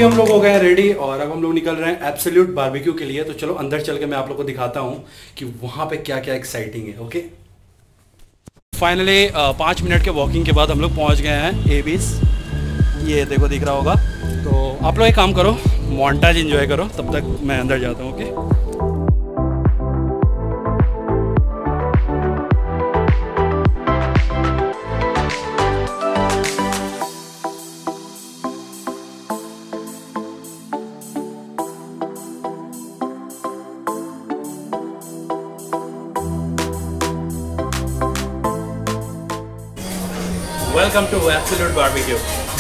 हम लोग हो गए हैं रेडी और अब हम लोग निकल रहे हैं एब्सोल्यूट बारबेक्यू के लिए। तो चलो अंदर चल के मैं आप लोग को दिखाता हूँ कि वहाँ पे क्या क्या एक्साइटिंग है। ओके, फाइनली 5 मिनट के वॉकिंग के बाद हम लोग पहुँच गए हैं एबीस। ये देखो दिख रहा होगा। तो आप लोग एक काम करो, मोन्टाज एंजॉय करो, तब तक मैं अंदर जाता हूँ। Okay, welcome to Absolute Barbeque.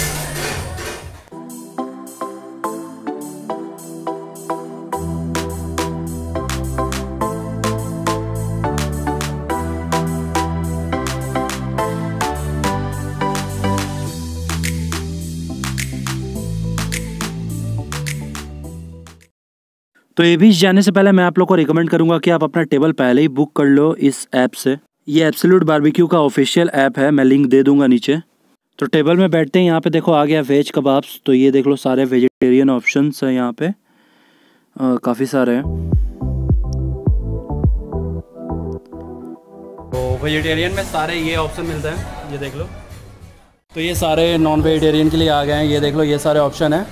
तो एबीस जाने से पहले मैं आप लोग को रिकमेंड करूंगा कि आप अपना टेबल पहले ही बुक कर लो इस ऐप से। ये एब्सोल्यूट बारबेक्यू का ऑफिशियल ऐप है, मैं लिंक दे दूंगा नीचे। तो टेबल में बैठते हैं, यहाँ पे देखो आ गया वेज कबाब्स। तो ये देख लो सारे वेजिटेरियन ऑप्शंस हैं यहाँ पे, काफ़ी सारे हैं। तो वेजिटेरियन में सारे ये ऑप्शन मिलते हैं, ये देख लो। तो ये सारे नॉन वेजिटेरियन के लिए आ गए हैं, ये देख लो, ये सारे ऑप्शन हैं।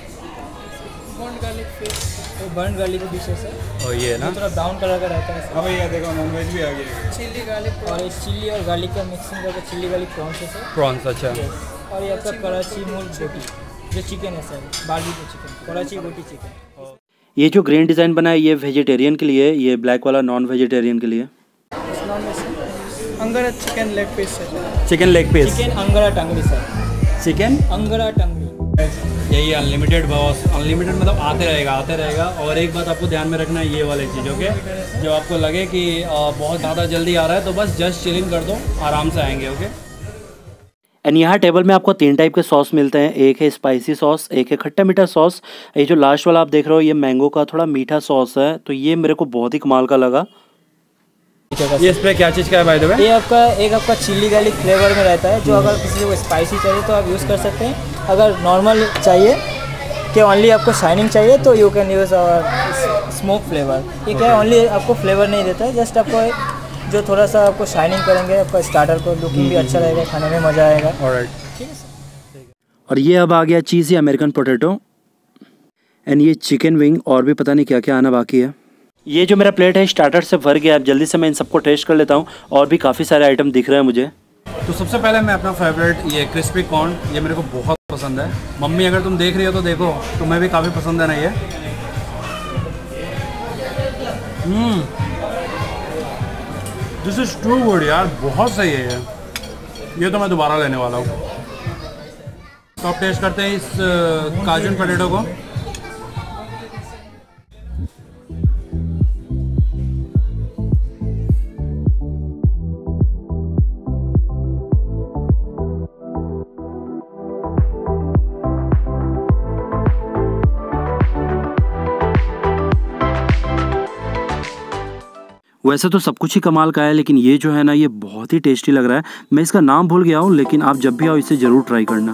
बर्न गार्लिक की डिशेस है और ये ना थोड़ा ब्राउन कलर का रहता है। अब ये देखो नॉन वेज भी आ गया, चिल्ली गार्लिक और ये चिल्ली और गार्लिक का मिक्सिंग करके चिल्ली गार्लिक प्रॉन्स है सर। प्रॉन्स, अच्छा। और ये आपका कराची मूल बोटी जो चिकन है सर, बारबेक्यू चिकन, कराची बोटी चिकन। ये जो ग्रीन डिज़ाइन बना है ये वेजिटेरियन के लिए, ये ब्लैक वाला नॉन वेजिटेरियन के लिए। अंगरा चिकन लेग पीस है, chicken leg piece, chicken angara tangdi sir, chicken angara टंगड़ी। यही अनलिमिटेड बॉस, अनलिमिटेड मतलब आते रहेगा। और एक बात आपको ध्यान में रखना है, ये वाली चीज़। ओके, जब आपको लगे कि बहुत ज़्यादा जल्दी आ रहा है तो बस जस्ट चिलिंग कर दो, आराम से आएंगे। ओके, एंड यहाँ टेबल में आपको 3 टाइप के सॉस मिलते हैं। एक है स्पाइसी सॉस, एक है खट्टा मीठा सॉस, ये जो लास्ट वाला आप देख रहे हो ये मैंगो का थोड़ा मीठा सॉस है। तो ये मेरे को बहुत ही कमाल का लगा। ये स्प्रे क्या चीज़ का है बाय द वे? ये आपका चिल्ली गार्लिक फ्लेवर में रहता है, जो अगर किसी को स्पाइसी चाहिए तो आप यूज़ कर सकते हैं। अगर नॉर्मल चाहिए कि ओनली आपको शाइनिंग चाहिए तो you can use our smoke flavour. ये क्या है, ओनली आपको फ्लेवर नहीं देता है, जस्ट आपको जो थोड़ा सा आपको शाइनिंग करेंगे, आपका स्टार्टर को लुकिंग भी अच्छा रहेगा, खाने में मज़ा आएगा। ऑलराइट, ठीक है सर। और ये अब आ गया चीज़ी अमेरिकन पोटैटो एंड ये चिकन विंग, और भी पता नहीं क्या क्या आना बाकी है। ये जो मेरा प्लेट है स्टार्टर से भर गया। अब जल्दी से मैं इन सबको टेस्ट कर लेता हूँ, और भी काफ़ी सारे आइटम दिख रहे हैं मुझे। तो सबसे पहले मैं अपना फेवरेट ये क्रिस्पी कॉर्न, ये मेरे को बहुत पसंद है। मम्मी अगर तुम देख रही हो तो देखो, तुम्हें भी काफ़ी पसंद है ना ये। दिस इज ट्रू गुड यार, बहुत सही है ये तो मैं दोबारा लेने वाला हूँ। तो अब टेस्ट करते हैं इस काजू पोटैटो को। वैसे तो सब कुछ ही कमाल का है, लेकिन ये जो है ना ये बहुत ही टेस्टी लग रहा है। मैं इसका नाम भूल गया हूँ, लेकिन आप जब भी आओ इसे ज़रूर ट्राई करना।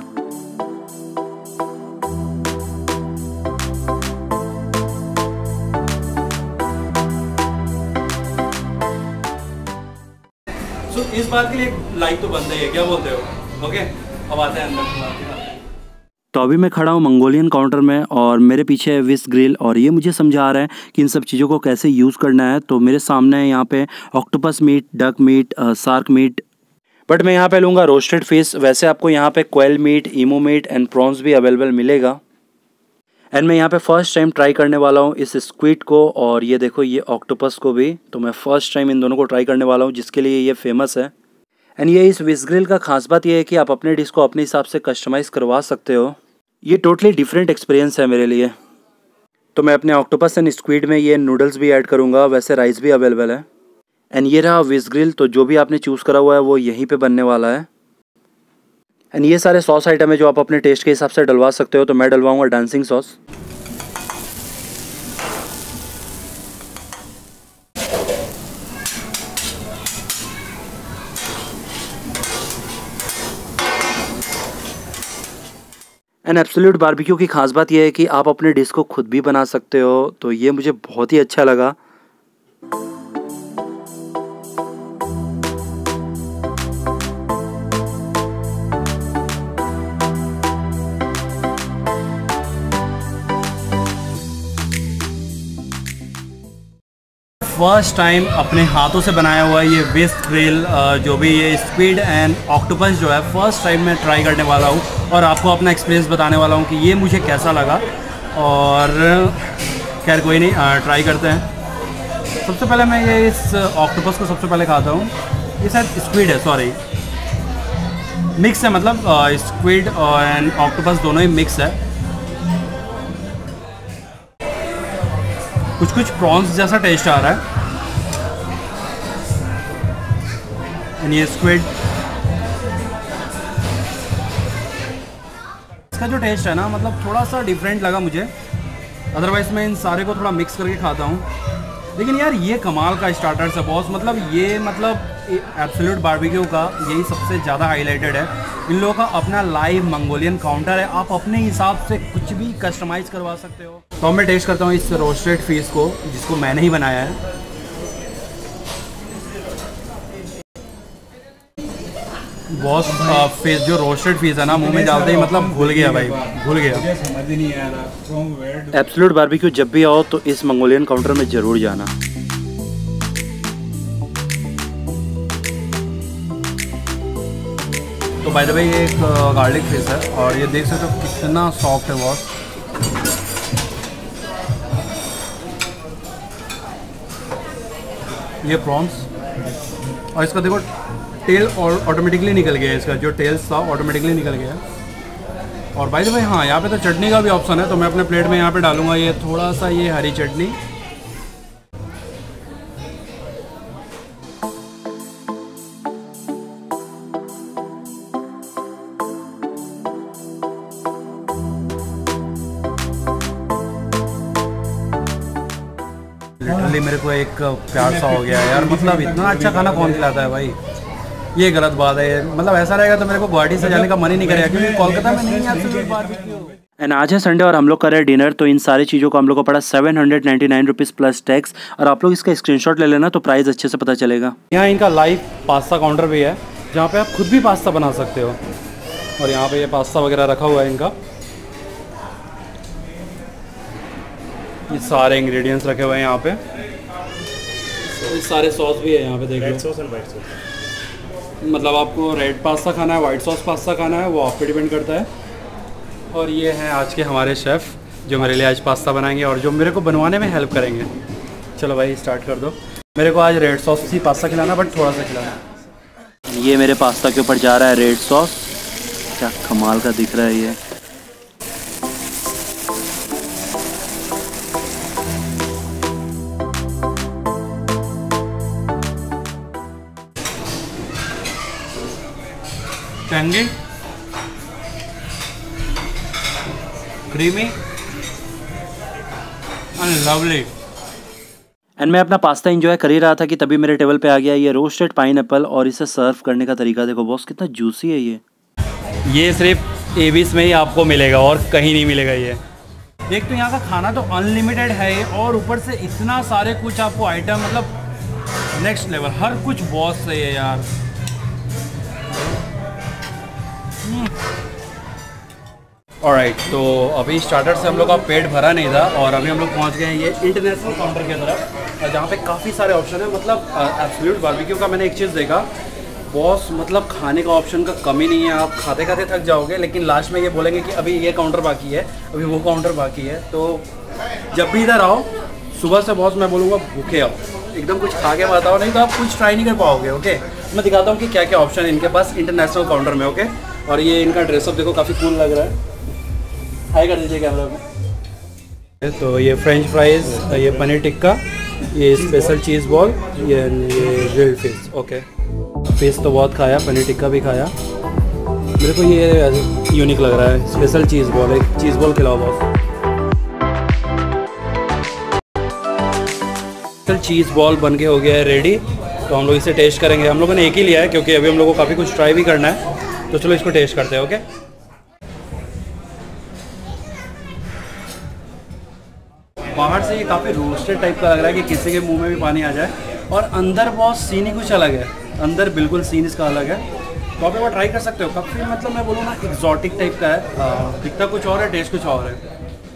इस बात के लिए लाइक तो बनता ही है, क्या बोलते हो? ओके, अब आते हैं अंदर। तो अभी मैं खड़ा हूँ मंगोलियन काउंटर में, और मेरे पीछे है विस ग्रिल, और ये मुझे समझा रहा है कि इन सब चीज़ों को कैसे यूज़ करना है। तो मेरे सामने है यहाँ पे octopus meat, duck meat, shark meat, but मैं यहाँ पे लूँगा रोस्टेड फिश। वैसे आपको यहाँ पे quail meat, emu meat and prawns भी अवेलेबल मिलेगा। एंड मैं यहाँ पे फर्स्ट टाइम ट्राई करने वाला हूँ इस स्क्विड को, और ये देखो ये ऑक्टोपस को भी। तो मैं फर्स्ट टाइम इन दोनों को ट्राई करने वाला हूँ, जिसके लिए ये फेमस है। एंड ये इस विस ग्रिल का खास बात ये है कि आप अपने डिश को अपने हिसाब से कस्टमाइज़ करवा सकते हो। ये टोटली डिफरेंट एक्सपीरियंस है मेरे लिए। तो मैं अपने ऑक्टोपस एंड स्क्विड में ये नूडल्स भी ऐड करूँगा, वैसे राइस भी अवेलेबल है। एंड ये रहा विस ग्रिल, तो जो भी आपने चूज़ करा हुआ है वो यहीं पे बनने वाला है। एंड ये सारे सॉस आइटम है जो आप अपने टेस्ट के हिसाब से डलवा सकते हो। तो मैं डलवाऊँगा dancing sauce. And Absolute Barbeque की खास बात यह है कि आप अपने डिश को खुद भी बना सकते हो, तो ये मुझे बहुत ही अच्छा लगा। फर्स्ट टाइम अपने हाथों से बनाया हुआ ये विस्क ग्रिल, जो भी ये स्क्विड एंड ऑक्टोपस जो है फर्स्ट टाइम मैं ट्राई करने वाला हूँ और आपको अपना एक्सपीरियंस बताने वाला हूँ कि ये मुझे कैसा लगा। और खैर कोई नहीं, ट्राई करते हैं। सबसे पहले मैं ये इस ऑक्टोपस को सबसे पहले खाता हूँ। ये शायद स्क्विड है, सॉरी मिक्स है, मतलब स्क्विड एंड ऑक्टोपस दोनों ही मिक्स है। कुछ कुछ प्रॉन्स जैसा टेस्ट आ रहा है। एंड ये स्क्विड, इसका जो टेस्ट है ना, मतलब थोड़ा सा डिफरेंट लगा मुझे। अदरवाइज मैं इन सारे को थोड़ा मिक्स करके खाता हूँ। लेकिन यार ये कमाल का स्टार्टर्स है बॉस, मतलब ये एब्सोल्यूट बारबेक्यू का यही सबसे ज़्यादा हाईलाइटेड है। इन लोगों का अपना लाइव मंगोलियन काउंटर है, आप अपने हिसाब से कुछ भी कस्टमाइज़ करवा सकते हो। तो मैं टेस्ट करता हूँ इस रोस्टेड फिश को, जिसको मैंने ही बनाया है। बॉस फिश जो रोस्टेड फिश है ना, मुंह में डालते ही मतलब घुल गया भाई, घुल गया। समझ ही नहीं आ रहा। एब्सोल्यूट बारबेक्यू जब भी आओ तो इस मंगोलियन काउंटर में ज़रूर जाना। तो बाय द वे ये एक गार्लिक फिश है और ये देख सकते हो कितना सॉफ्ट है बॉस। ये प्रॉन्स, और इसका देखो टेल और ऑटोमेटिकली निकल गया है, इसका जो टेल्स था ऑटोमेटिकली निकल गया है। और बाय द वे हाँ, यहाँ पे तो चटनी का भी ऑप्शन है, तो मैं अपने प्लेट में यहाँ पे डालूंगा ये थोड़ा सा ये हरी चटनी। लिटरली मेरे को एक प्यार सा हो गया यार, मतलब इतना अच्छा खाना कौन खिलाता है भाई, ये गलत बात है। मतलब ऐसा रहेगा तो मेरे को गुवाहाटी से जाने का मन ही नहीं करेगा, क्योंकि कोलकाता में नहीं है एब्सोल्यूट बारबेक्यू। एंड आज है संडे और हम लोग कर रहे हैं डिनर, तो इन सारी चीज़ों को हम लोग को पड़ा 799 रुपीज़ प्लस टैक्स। और आप लोग इसका स्क्रीनशॉट ले लेना तो प्राइस अच्छे से पता चलेगा। यहाँ इनका लाइव पास्ता काउंटर भी है, जहाँ पे आप खुद भी पास्ता बना सकते हो। और यहाँ पे ये पास्ता वगैरह रखा हुआ है इनका, ये सारे इंग्रेडिएंट्स रखे हुए हैं यहाँ पे। ये सारे सॉस भी है यहाँ पे, देख लो। सॉस एंड वाइट सॉस, मतलब आपको रेड पास्ता खाना है, वाइट सॉस पास्ता खाना है, वो आप पे डिपेंड करता है। और ये हैं आज के हमारे शेफ़ जो मेरे लिए आज पास्ता बनाएंगे और जो मेरे को बनवाने में हेल्प करेंगे। चलो भाई स्टार्ट कर दो। मेरे को आज रेड सॉस ही पास्ता खिलाना, बट थोड़ा सा खिलाना। ये मेरे पास्ता के ऊपर जा रहा है रेड सॉस, क्या कमाल का दिख रहा है ये। Tangy, creamy and lovely. And मैं अपना पास्ता एंजॉय कर ही रहा था कि तभी मेरे टेबल पे आ गया ये रोस्टेड पाइनएप्पल, और इसे सर्व करने का तरीका देखो बॉस, कितना जूसी है ये सिर्फ एविस में ही आपको मिलेगा और कहीं नहीं मिलेगा ये। एक तो यहाँ का खाना तो अनलिमिटेड है और ऊपर से इतना सारे कुछ आपको आइटम, मतलब नेक्स्ट लेवल, हर कुछ बहुत सही है यार। ऑलराइट, तो अभी स्टार्टर से हम लोग का पेट भरा नहीं था और अभी हम लोग पहुंच गए हैं ये इंटरनेशनल काउंटर की तरफ, जहाँ पे काफ़ी सारे ऑप्शन है। मतलब एब्सोल्यूट बारबेक्यू का मैंने एक चीज़ देखा बॉस, मतलब खाने का ऑप्शन का कमी नहीं है। आप खाते खाते थक जाओगे, लेकिन लास्ट में ये बोलेंगे कि अभी ये काउंटर बाकी है, अभी वो काउंटर बाकी है। तो जब भी इधर आओ सुबह से बॉस मैं बोलूँगा भूखे आओ, एकदम कुछ खा के बताओ, नहीं तो आप कुछ ट्राई नहीं कर पाओगे। ओके, मैं दिखाता हूँ कि क्या क्या ऑप्शन है इनके पास इंटरनेशनल काउंटर में। ओके, और ये इनका ड्रेसअप देखो काफ़ी कूल लग रहा है। हाई कर दीजिए कैमरा में। तो ये फ्रेंच फ्राइज़, ये पनीर टिक्का, ये स्पेशल चीज़ बॉल, ये ग्रिल्ड फिश। ओके, फिश तो बहुत खाया, पनीर टिक्का भी खाया। मेरे को ये यूनिक लग रहा है, स्पेशल चीज़ बॉल, एक चीज़ बॉल खिलाओ बॉस। स्पेशल चीज़ बॉल बन के हो गया है रेडी, तो हम लोग इसे टेस्ट करेंगे। हम लोगों ने एक ही लिया है क्योंकि अभी हम लोग को काफ़ी कुछ ट्राई भी करना है, तो चलो इसको टेस्ट करते हैं। ओके, से ये काफ़ी रोस्टेड टाइप का लग रहा है कि किसी के मुंह में भी पानी आ जाए। और अंदर बहुत सीन ही कुछ अलग है, अंदर बिल्कुल सीन इसका अलग है। तो आप एक बार ट्राई कर सकते हो। काफ़ी मतलब मैं बोलूँ ना एक्जॉटिक टाइप का है, दिखता कुछ और है, टेस्ट कुछ और है।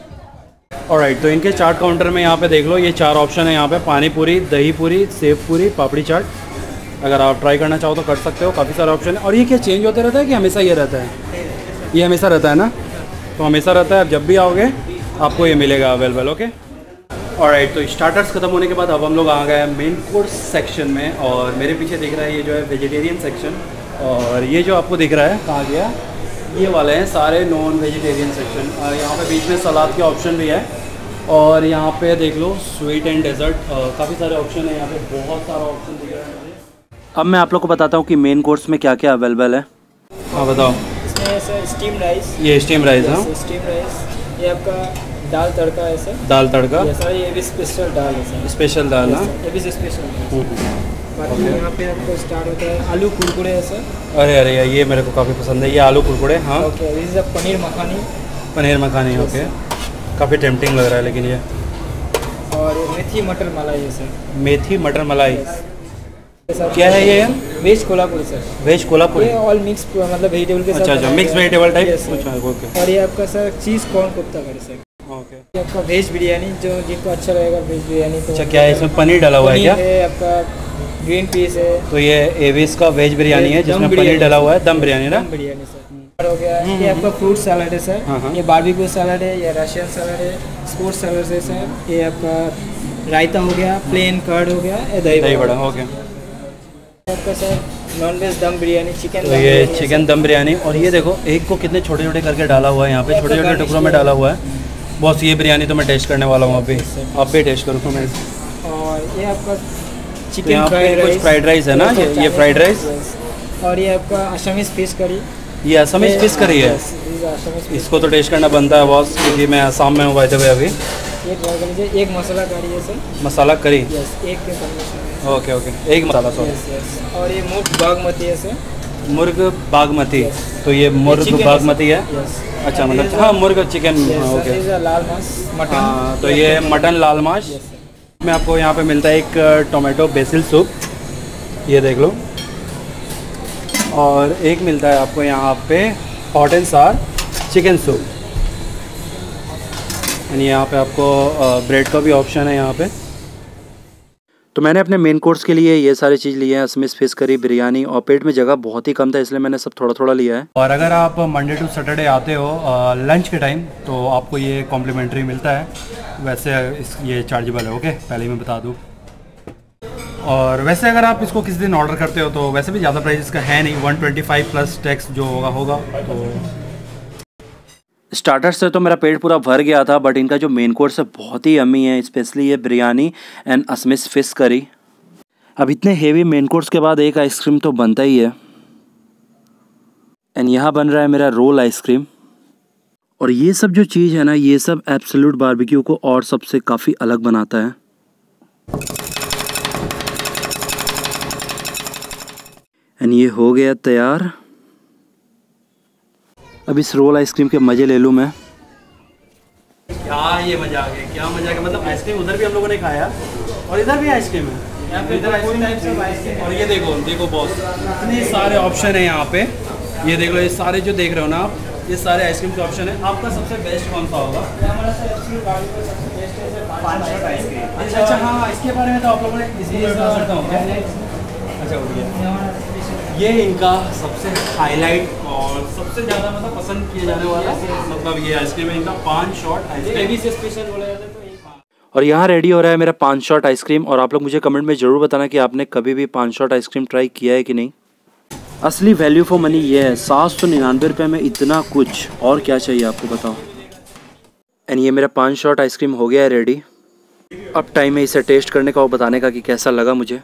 ऑलराइट, तो इनके चाट काउंटर में यहाँ पे देख लो, ये 4 ऑप्शन है यहाँ पे, पानी पूरी, दही पूरी, सेव पूरी, पापड़ी चाट। अगर आप ट्राई करना चाहो तो कर सकते हो, काफ़ी सारे ऑप्शन है। और ये क्या चेंज होते रहता है कि हमेशा ये रहता है? ये हमेशा रहता है ना, तो हमेशा रहता है। जब भी आओगे आपको ये मिलेगा अवेलेबल। ओके, ऑलराइट, तो स्टार्टर्स खत्म होने के बाद अब हम लोग आ गए मेन कोर्स सेक्शन में। और मेरे पीछे दिख रहा है ये जो है वेजिटेरियन सेक्शन, और ये जो आपको दिख रहा है कहाँ गया, ये वाले हैं सारे नॉन वेजिटेरियन सेक्शन। यहाँ पे बीच में सलाद के ऑप्शन भी है। और यहाँ पे देख लो स्वीट एंड डेजर्ट, काफ़ी सारे ऑप्शन है यहाँ पे, बहुत सारा ऑप्शन दिख रहा है मुझे। अब मैं आप लोग को बताता हूँ कि मेन कोर्स में क्या क्या अवेलेबल है। हाँ बताओ। इसमें सर स्टीम राइस, ये स्टीम राइस है, स्टीम राइस, ये आपका दाल तड़का है सर, दाल तड़का, ये सर ये भी स्पेशल दाल है सर, स्पेशल दाल है, ये भी स्पेशल। बाकी यहाँ पे आपको स्टार्ट होता है आलू कुरकुरे है सर। अरे अरे ये मेरे को काफ़ी पसंद है, ये आलू कुरकुरे। हाँ okay, this is paneer makhani, paneer makhani. Okay, काफ़ी टेम्पटिंग लग रहा है लेकिन ये। और ये मेथी मटर मलाई है सर, मेथी मटर मलाई क्या है ये? Veg Kolhapuri sir, veg Kolhapuri, ये ऑल मिक्स मतलब वेजिटेबल के साथ। अच्छा अच्छा, mix vegetable type. Yes, sir. अच्छा ओके और ये आपका सर चीज़ कॉर्न कोफ्ता करी सर। ओके। ये आपका वेज बिरयानी, जो जिनको अच्छा रहेगा वेज बिरयानी तो। अच्छा, क्या है इसमें पनीर डाला हुआ है क्या? पनीर है आपका, ग्रीन पीस है। तो ये एविस का वेज बिरयानी है जिसमें पनीर डाला हुआ है, दम बिरयानी ना? दम बिरयानी सर हो गया। ये आपका फ्रूट सैलड है सर, हाँ, हाँ। ये बारबेक्यू सैलड है, ये रशियन सैलड है, स्पोर्ट्स सैलड है सर। ये आपका रायता हो गया, प्लेन कर्ड हो गया, ये दही बड़ा। ओके, आपका सर नॉन वेज दम बिरयानी, चिकन। तो ये चिकन दम बिरयानी। और ये देखो एक को कितने छोटे छोटे करके डाला हुआ है यहाँ पे, छोटे छोटे टुकड़ों में डाला हुआ है। बॉस ये बिरयानी तो मैं टेस्ट करने वाला हूँ अभी, आप भी टेस्ट करो तो मैं। और ये आपका तो चिकन यहाँ पे कुछ फ्राइड राइस है ना, ये फ्राइड राइस। और ये आपका असमीज फिश करी, ये असमीज फिश करी है। इसको तो टेस्ट करना बनता है बॉस, क्योंकि मैं आसाम में हूँ बाय द वे अभी। ये ट्राई कर लीजिए। एक मसाला करी है सर, मसाला करी। यस, एक के कॉम्बिनेशन। ओके ओके, एक मसाला सॉरी। Yes yes. और ये मुर्ग बागमती है सर, मुर्ग बागमती। तो ये मुर्ग बागमती है। यस। अच्छा, मतलब हाँ मुर्ग चिकन। ओके, लाल मांस मटन। हाँ, तो ये मटन लाल मांस में आपको यहाँ पे मिलता है एक टोमेटो बेसिल सूप, ये देख लो। और एक मिलता है आपको यहाँ पे hot and sour chicken soup. And यहाँ पे आपको ब्रेड का भी ऑप्शन है यहाँ पे। तो मैंने अपने मेन कोर्स के लिए ये सारी चीज़ ली है, असमिस फिश करी, बिरयानी, और पेट में जगह बहुत ही कम था इसलिए मैंने सब थोड़ा थोड़ा लिया है। और अगर आप मंडे टू सैटरडे आते हो लंच के टाइम तो आपको ये कॉम्प्लीमेंट्री मिलता है। वैसे ये चार्जेबल है, ओके, पहले ही मैं बता दूँ। और वैसे अगर आप इसको किसी दिन ऑर्डर करते हो तो वैसे भी ज़्यादा प्राइस इसका है नहीं, 125 प्लस टैक्स जो होगा। तो स्टार्टर से तो मेरा पेट पूरा भर गया था, बट इनका जो मेन कोर्स है बहुत ही यम्मी है, स्पेशली ये biryani and Assamese fish curry. अब इतने हेवी मेन कोर्स के बाद एक आइसक्रीम तो बनता ही है। एंड यहाँ बन रहा है मेरा रोल आइसक्रीम। और ये सब जो चीज़ है ना, ये सब एब्सोल्यूट बारबेक्यू को और सबसे काफ़ी अलग बनाता है। एंड ये हो गया तैयार। अब इस रोल आइसक्रीम के मज़े ले लूँ मैं। क्या ये मजा आ गया, क्या मजा आ गया। मतलब आइसक्रीम उधर भी हम लोगों ने खाया और इधर भी आइसक्रीम है, इधर आइसक्रीम। और ये देखो देखो बॉस, इतने सारे ऑप्शन है यहाँ पे। ये देख लो, ये सारे जो देख रहे हो ना आप, ये सारे आइसक्रीम के ऑप्शन है। आपका सबसे बेस्ट कौन सा होगा? अच्छा अच्छा, हाँ, इसके बारे में तो आप लोगों ने इसलिए बता सकता हूँ क्या? अच्छा, हो गया। ये इनका सबसे हाईलाइट और सबसे ज़्यादा मतलब पसंद किया जाने वाला मतलब ये आइसक्रीम है इनका, 5 शॉट आइसक्रीम से स्पेशल बोला जाता है। तो और यहाँ रेडी हो रहा है मेरा 5 शॉट आइसक्रीम। और आप लोग मुझे कमेंट में ज़रूर बताना कि आपने कभी भी 5 शॉट आइसक्रीम ट्राई किया है कि नहीं। असली वैल्यू फॉर मनी ये है, 799 रुपये में इतना कुछ, और क्या चाहिए आपको बताओ। एंड ये मेरा 5 शॉट आइसक्रीम हो गया है रेडी। अब टाइम है इसे टेस्ट करने का और बताने का कि कैसा लगा मुझे।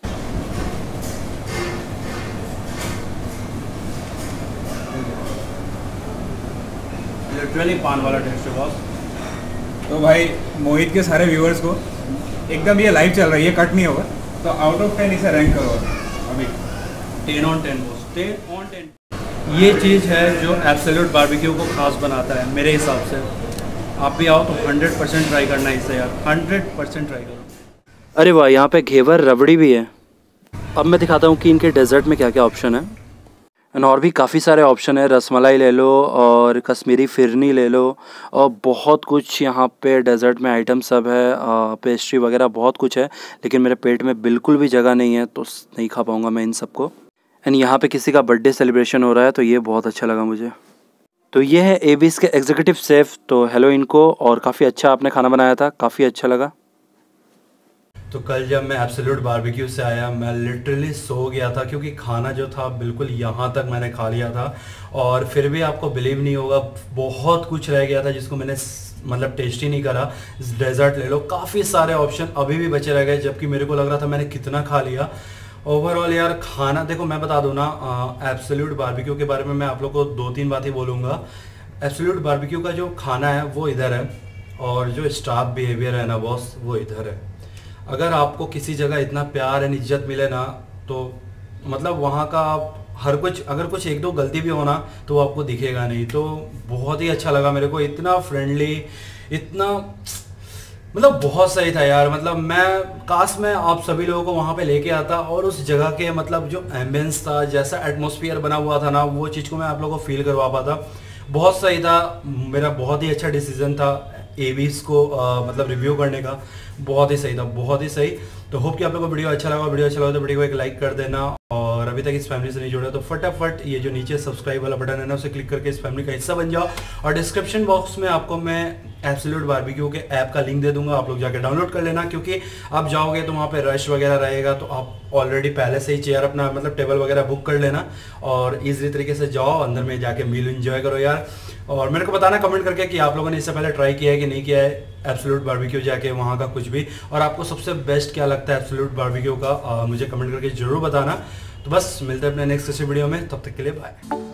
लिटरली पान वाला टेस्ट है बॉस। तो भाई मोहित के सारे व्यूअर्स को एकदम, ये लाइव चल रहा है, ये कट नहीं होगा, तो आउट ऑफ 10 इसे रैंक करो अभी। 10 on 10 बॉस, 10 on 10। ये चीज़ है जो एब्सोल्यूट बारबेक्यू को खास बनाता है मेरे हिसाब से। आप भी आओ तो 100% ट्राई करना इसे यार, 100% ट्राई करो। अरे वाह, यहाँ पे घेवर रबड़ी भी है। अब मैं दिखाता हूँ कि इनके डेजर्ट में क्या क्या ऑप्शन है। एंड और भी काफ़ी सारे ऑप्शन है, रसमलाई ले लो और कश्मीरी फिरनी ले लो और बहुत कुछ यहाँ पे डेजर्ट में आइटम सब है, पेस्ट्री वगैरह बहुत कुछ है। लेकिन मेरे पेट में बिल्कुल भी जगह नहीं है तो नहीं खा पाऊँगा मैं इन सबको। एंड यहाँ पे किसी का बर्थडे सेलिब्रेशन हो रहा है तो ये बहुत अच्छा लगा मुझे। तो ये है एबीस के एग्जीक्यूटिव शेफ़, तो हेलो इनको। और काफ़ी अच्छा आपने खाना बनाया था, काफ़ी अच्छा लगा। तो कल जब मैं एब्सोल्यूट बारबेक्यू से आया, मैं लिटरली सो गया था क्योंकि खाना जो था बिल्कुल यहाँ तक मैंने खा लिया था। और फिर भी आपको बिलीव नहीं होगा, बहुत कुछ रह गया था जिसको मैंने मतलब टेस्ट ही नहीं करा। डेजर्ट ले लो, काफ़ी सारे ऑप्शन अभी भी बचे रह गए, जबकि मेरे को लग रहा था मैंने कितना खा लिया। ओवरऑल यार खाना देखो, मैं बता दूँ ना, एब्सोल्यूट बारबेक्यू के बारे में मैं आप लोग को 2-3 बातें बोलूँगा। एब्सोल्यूट बारबेक्यू का जो खाना है वो इधर है और जो स्टाफ बिहेवियर है ना बॉस, वो इधर है। अगर आपको किसी जगह इतना प्यार एंड इज्जत मिले ना, तो मतलब वहाँ का हर कुछ, अगर कुछ 1-2 गलती भी हो ना तो वो आपको दिखेगा नहीं। तो बहुत ही अच्छा लगा मेरे को, इतना फ्रेंडली, इतना मतलब बहुत सही था यार। मतलब मैं काश मैं आप सभी लोगों को वहाँ पे लेके आता और उस जगह के मतलब जो एम्बियंस था, जैसा एटमॉस्फेयर बना हुआ था ना, वो चीज़ को मैं आप लोगों को फील करवा पाता। बहुत सही था, मेरा बहुत ही अच्छा डिसीजन था एबीस को मतलब रिव्यू करने का। बहुत ही सही था, बहुत ही सही। तो होप कि आप लोगों को वीडियो अच्छा लगा। वीडियो अच्छा लगा तो वीडियो को एक लाइक कर देना, और अभी तक इस फैमिली से नहीं जुड़े तो फटाफट ये जो नीचे सब्सक्राइब वाला बटन है ना, उसे क्लिक करके इस फैमिली का हिस्सा बन जाओ। और डिस्क्रिप्शन बॉक्स में आपको मैं एब्सोल्यूट बारबेक्यू के ऐप का लिंक दे दूंगा, आप लोग जाके डाउनलोड कर लेना। क्योंकि आप जाओगे तो वहाँ पे रश वगैरह रहेगा, तो आप ऑलरेडी पहले से ही चेयर अपना मतलब टेबल वगैरह बुक कर लेना और ईजी तरीके से जाओ, अंदर में जाके मील एंजॉय करो यार। और मेरे को बताना कमेंट करके कि आप लोगों ने इससे पहले ट्राई किया है कि नहीं किया है एब्सोल्यूट बारबेक्यू जाके वहाँ का कुछ भी, और आपको सबसे बेस्ट क्या लगता है एब्सोल्यूट बारबेक्यू का, मुझे कमेंट करके जरूर बताना। तो बस मिलते हैं अपने नेक्स्ट वीडियो में, तब तक के लिए बाय।